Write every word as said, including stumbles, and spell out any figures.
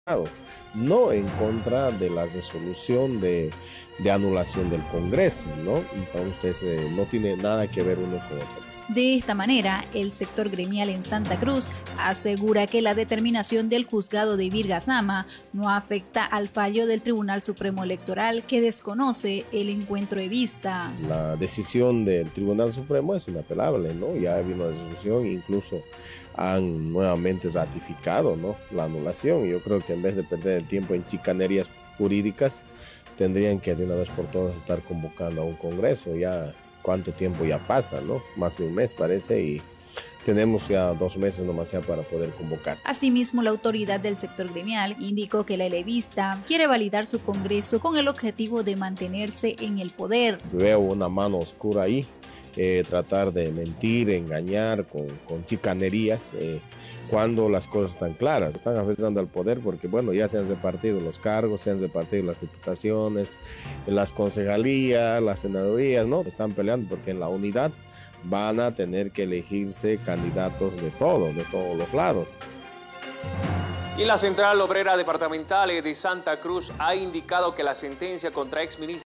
no en contra de la resolución de, de anulación del Congreso, ¿no? Entonces eh, no tiene nada que ver uno con otro. De esta manera, el sector gremial en Santa Cruz asegura que la determinación del juzgado de Virgasama no afecta al fallo del Tribunal Supremo Electoral, que desconoce el encuentro de vista. La decisión del Tribunal Supremo es inapelable, ¿no? Ya ha habido una resolución, incluso han nuevamente ratificado, ¿no?, la anulación. Yo creo que en vez de perder el tiempo en chicanerías jurídicas, tendrían que de una vez por todas estar convocando a un congreso. Ya cuánto tiempo ya pasa, ¿no? Más de un mes parece, y tenemos ya dos meses nomás ya para poder convocar. Asimismo, la autoridad del sector gremial indicó que la elevista quiere validar su congreso con el objetivo de mantenerse en el poder. Veo una mano oscura ahí. Eh, tratar de mentir, engañar con, con chicanerías, eh, cuando las cosas están claras. Están afectando al poder porque, bueno, ya se han repartido los cargos, se han repartido las diputaciones, las concejalías, las senadurías, ¿no? Están peleando porque en la unidad van a tener que elegirse candidatos de todo, de todos los lados. Y la Central Obrera Departamental de Santa Cruz ha indicado que la sentencia contra exministros